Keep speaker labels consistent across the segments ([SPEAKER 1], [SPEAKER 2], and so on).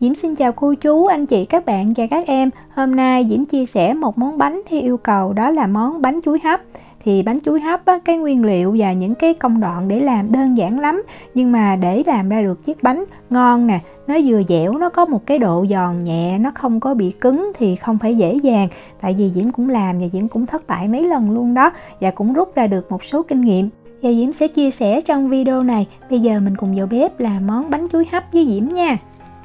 [SPEAKER 1] Diễm xin chào cô chú, anh chị, các bạn và các em. Hôm nay Diễm chia sẻ một món bánh theo yêu cầu, đó là món bánh chuối hấp. Thì bánh chuối hấp á, cái nguyên liệu và những cái công đoạn để làm đơn giản lắm. Nhưng mà để làm ra được chiếc bánh ngon nè, nó vừa dẻo, nó có một cái độ giòn nhẹ, nó không có bị cứng thì không phải dễ dàng. Tại vì Diễm cũng làm và Diễm cũng thất bại mấy lần luôn đó, và cũng rút ra được một số kinh nghiệm. Và Diễm sẽ chia sẻ trong video này. Bây giờ mình cùng vào bếp làm món bánh chuối hấp với Diễm nha.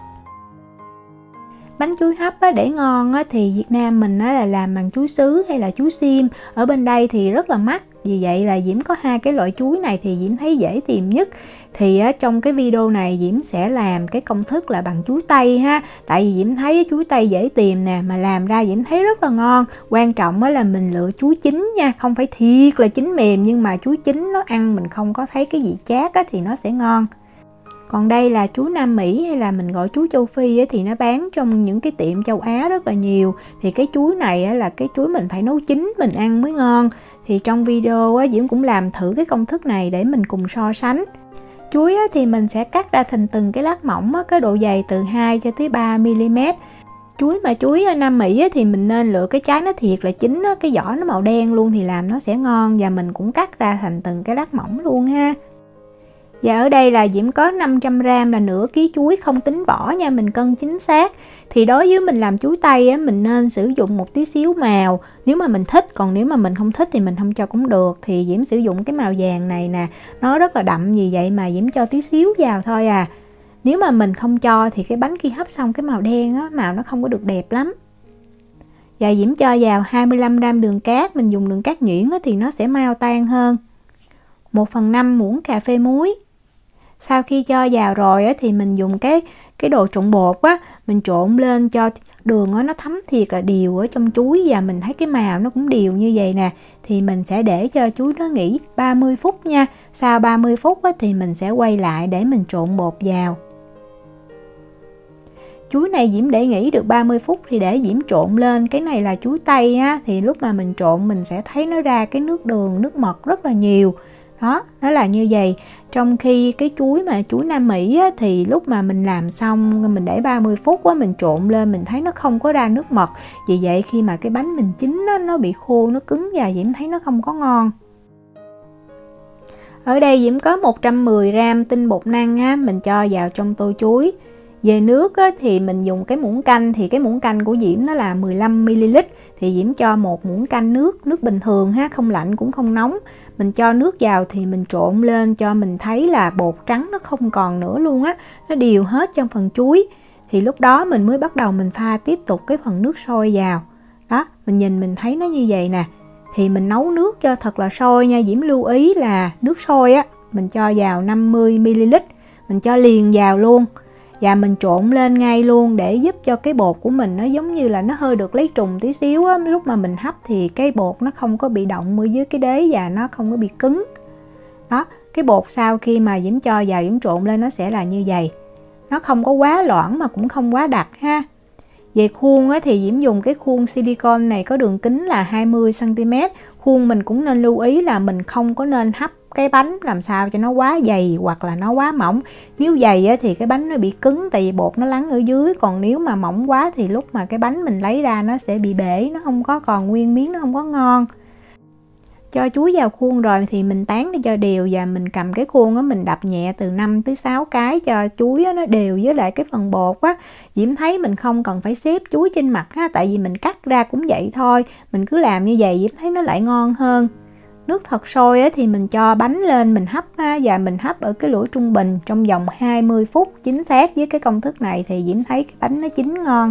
[SPEAKER 1] Bánh chuối hấp á, để ngon á, thì Việt Nam mình á, là làm bằng chuối sứ hay là chuối xiêm. Ở bên đây thì rất là mắc, vì vậy là Diễm có hai cái loại chuối này thì Diễm thấy dễ tìm nhất. Thì á, trong cái video này Diễm sẽ làm cái công thức là bằng chuối tây ha. Tại vì Diễm thấy chuối tây dễ tìm nè, mà làm ra Diễm thấy rất là ngon. Quan trọng á, là mình lựa chuối chín nha, không phải thiệt là chín mềm, nhưng mà chuối chín nó ăn mình không có thấy cái vị chát á, thì nó sẽ ngon. Còn đây là chuối Nam Mỹ hay là mình gọi chuối châu Phi ấy, thì nó bán trong những cái tiệm châu Á rất là nhiều. Thì cái chuối này á, là cái chuối mình phải nấu chín mình ăn mới ngon. Thì trong video á, Diễm cũng làm thử cái công thức này để mình cùng so sánh. Chuối á, thì mình sẽ cắt ra thành từng cái lát mỏng á, cái độ dày từ 2 cho tới 3 mm. Chuối Nam Mỹ á, thì mình nên lựa cái trái nó thiệt là chín á, cái vỏ nó màu đen luôn thì làm nó sẽ ngon. Và mình cũng cắt ra thành từng cái lát mỏng luôn ha. Và ở đây là Diễm có 500g là nửa ký chuối, không tính vỏ nha, mình cân chính xác. Thì đối với mình làm chuối tây á, mình nên sử dụng một tí xíu màu nếu mà mình thích, còn nếu mà mình không thích thì mình không cho cũng được. Thì Diễm sử dụng cái màu vàng này nè, nó rất là đậm, vì vậy mà Diễm cho tí xíu vào thôi à. Nếu mà mình không cho thì cái bánh khi hấp xong cái màu đen á, màu nó không có được đẹp lắm. Và Diễm cho vào 25g đường cát, mình dùng đường cát nhuyễn á, thì nó sẽ mau tan hơn. 1/5 muỗng cà phê muối. Sau khi cho vào rồi á, thì mình dùng cái đồ trộn bột á, mình trộn lên cho đường á, nó thấm thiệt là đều ở trong chuối, và mình thấy cái màu nó cũng đều như vậy nè. Thì mình sẽ để cho chuối nó nghỉ 30 phút nha. Sau 30 phút á, thì mình sẽ quay lại để mình trộn bột vào. Chuối này Diễm để nghỉ được 30 phút thì để Diễm trộn lên. Cái này là chuối tây á, thì lúc mà mình trộn mình sẽ thấy nó ra cái nước đường, nước mật rất là nhiều. Đó, nó là như vậy. Trong khi cái chuối Nam Mỹ á, thì lúc mà mình làm xong mình để 30 phút á, mình trộn lên mình thấy nó không có ra nước mật. Vì vậy khi mà cái bánh mình chín á, nó bị khô, nó cứng và Diễm thấy nó không có ngon. Ở đây Diễm có 110g tinh bột năng á, mình cho vào trong tô chuối. Về nước á, thì mình dùng cái muỗng canh, thì cái muỗng canh của Diễm nó là 15ml. Thì Diễm cho một muỗng canh nước bình thường ha, không lạnh cũng không nóng. Mình cho nước vào thì mình trộn lên cho mình thấy là bột trắng nó không còn nữa luôn á, nó đều hết trong phần chuối. Thì lúc đó mình mới bắt đầu mình pha tiếp tục cái phần nước sôi vào. Đó, mình nhìn mình thấy nó như vậy nè. Thì mình nấu nước cho thật là sôi nha. Diễm lưu ý là nước sôi á, mình cho vào 50ml, mình cho liền vào luôn. Và mình trộn lên ngay luôn để giúp cho cái bột của mình nó giống như là nó hơi được lấy trùng tí xíu á. Lúc mà mình hấp thì cái bột nó không có bị động ở dưới cái đế và nó không có bị cứng. Đó, cái bột sau khi mà Diễm cho vào Diễm trộn lên nó sẽ là như vậy. Nó không có quá loãng mà cũng không quá đặc ha. Về khuôn á, thì Diễm dùng cái khuôn silicone này có đường kính là 20cm. Khuôn mình cũng nên lưu ý là mình không có nên hấp cái bánh làm sao cho nó quá dày hoặc là nó quá mỏng. Nếu dày á, thì cái bánh nó bị cứng tại vì bột nó lắng ở dưới. Còn nếu mà mỏng quá thì lúc mà cái bánh mình lấy ra nó sẽ bị bể, nó không có còn nguyên miếng, nó không có ngon. Cho chuối vào khuôn rồi thì mình tán đi cho đều, và mình cầm cái khuôn á, mình đập nhẹ từ 5 tới 6 cái cho chuối á, nó đều với lại cái phần bột á. Diễm thấy mình không cần phải xếp chuối trên mặt á, tại vì mình cắt ra cũng vậy thôi. Mình cứ làm như vậy Diễm thấy nó lại ngon hơn. Nước thật sôi á, thì mình cho bánh lên mình hấp ha, và mình hấp ở cái lửa trung bình trong vòng 20 phút chính xác. Với cái công thức này thì Diễm thấy cái bánh nó chín ngon.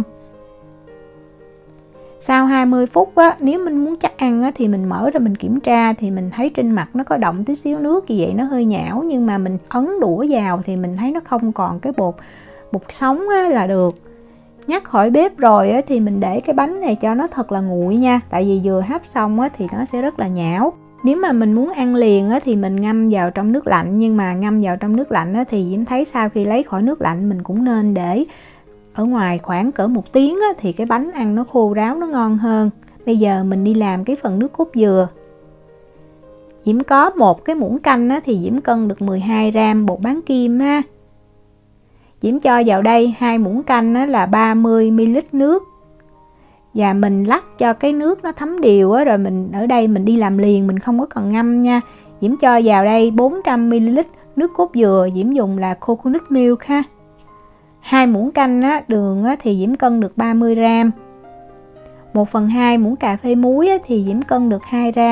[SPEAKER 1] Sau 20 phút á, nếu mình muốn chắc ăn á, thì mình mở ra mình kiểm tra thì mình thấy trên mặt nó có đọng tí xíu nước, vì vậy nó hơi nhão. Nhưng mà mình ấn đũa vào thì mình thấy nó không còn cái bột sống á, là được. Nhắc khỏi bếp rồi á, thì mình để cái bánh này cho nó thật là nguội nha. Tại vì vừa hấp xong á, thì nó sẽ rất là nhão. Nếu mà mình muốn ăn liền á, thì mình ngâm vào trong nước lạnh. Nhưng mà ngâm vào trong nước lạnh á, thì Diễm thấy sau khi lấy khỏi nước lạnh mình cũng nên để ở ngoài khoảng cỡ 1 tiếng á, thì cái bánh ăn nó khô ráo, nó ngon hơn. Bây giờ mình đi làm cái phần nước cốt dừa. Diễm có một cái muỗng canh á, thì Diễm cân được 12g bột bán kim ha. Diễm cho vào đây 2 muỗng canh là 30 ml nước. Và mình lắc cho cái nước nó thấm đều rồi mình ở đây mình đi làm liền, mình không có cần ngâm nha. Diễm cho vào đây 400 ml nước cốt dừa, Diễm dùng là coconut milk ha. 2 muỗng canh đường thì Diễm cân được 30 g. 1/2 muỗng cà phê muối thì Diễm cân được 2 g.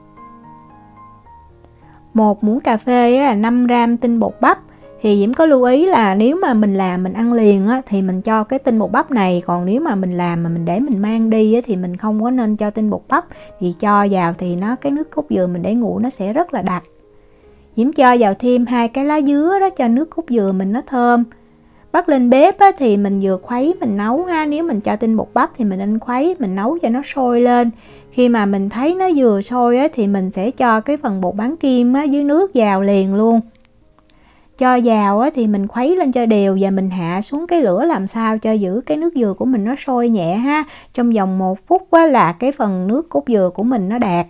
[SPEAKER 1] 1 muỗng cà phê là 5 g tinh bột bắp. Thì Diễm có lưu ý là nếu mà mình làm mình ăn liền thì mình cho cái tinh bột bắp này, còn nếu mà mình làm mà mình để mình mang đi thì mình không có nên cho tinh bột bắp, thì cho vào thì cái nước cốt dừa mình để nguội nó sẽ rất là đặc. Diễm cho vào thêm 2 cái lá dứa đó cho nước cốt dừa mình nó thơm. Bắt lên bếp thì mình vừa khuấy mình nấu ha. Nếu mình cho tinh bột bắp thì mình nên khuấy, mình nấu cho nó sôi lên. Khi mà mình thấy nó vừa sôi thì mình sẽ cho cái phần bột bán kim dưới nước vào liền luôn. Cho vào thì mình khuấy lên cho đều và mình hạ xuống cái lửa làm sao cho giữ cái nước dừa của mình nó sôi nhẹ ha. Trong vòng 1 phút là cái phần nước cốt dừa của mình nó đạt.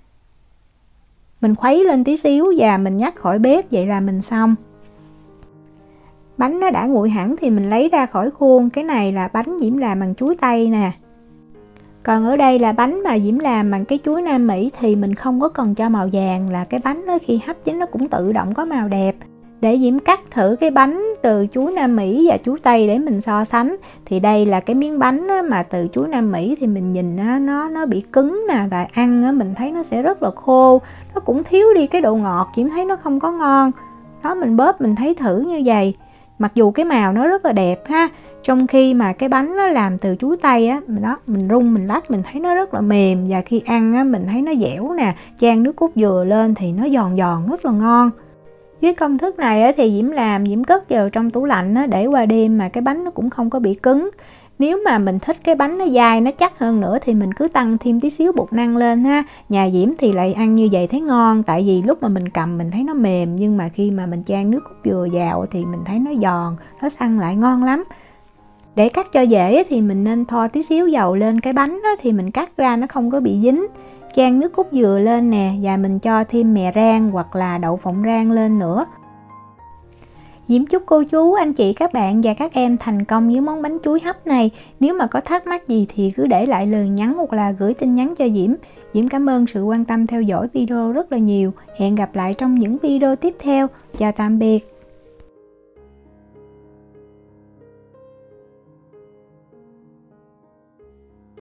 [SPEAKER 1] Mình khuấy lên tí xíu và mình nhắc khỏi bếp, vậy là mình xong. Bánh nó đã nguội hẳn thì mình lấy ra khỏi khuôn. Cái này là bánh Diễm làm bằng chuối tây nè. Còn ở đây là bánh mà Diễm làm bằng cái chuối Nam Mỹ thì mình không có cần cho màu vàng, là cái bánh khi hấp chín nó cũng tự động có màu đẹp. Để Diễm cắt thử cái bánh từ chuối Nam Mỹ và chuối Tây để mình so sánh. Thì đây là cái miếng bánh mà từ chuối Nam Mỹ thì mình nhìn nó bị cứng nè, và ăn mình thấy nó sẽ rất là khô. Nó cũng thiếu đi cái độ ngọt, Diễm thấy nó không có ngon. Đó, mình bóp mình thấy thử như vậy. Mặc dù cái màu nó rất là đẹp ha. Trong khi mà cái bánh nó làm từ chuối Tây mình rung mình lắc mình thấy nó rất là mềm, và khi ăn mình thấy nó dẻo nè, chan nước cốt dừa lên thì nó giòn giòn rất là ngon. Với công thức này thì Diễm cất vào trong tủ lạnh để qua đêm mà cái bánh nó cũng không có bị cứng. Nếu mà mình thích cái bánh nó dai nó chắc hơn nữa thì mình cứ tăng thêm tí xíu bột năng lên ha. Nhà Diễm thì lại ăn như vậy thấy ngon, tại vì lúc mà mình cầm mình thấy nó mềm, nhưng mà khi mà mình chan nước cốt dừa vào thì mình thấy nó giòn, nó săn lại ngon lắm. Để cắt cho dễ thì mình nên thoa tí xíu dầu lên cái bánh thì mình cắt ra nó không có bị dính. Chan nước cốt dừa lên nè, và mình cho thêm mè rang hoặc là đậu phộng rang lên nữa. Diễm chúc cô chú, anh chị, các bạn và các em thành công với món bánh chuối hấp này. Nếu mà có thắc mắc gì thì cứ để lại lời nhắn hoặc là gửi tin nhắn cho Diễm. Diễm cảm ơn sự quan tâm theo dõi video rất là nhiều. Hẹn gặp lại trong những video tiếp theo. Chào tạm biệt.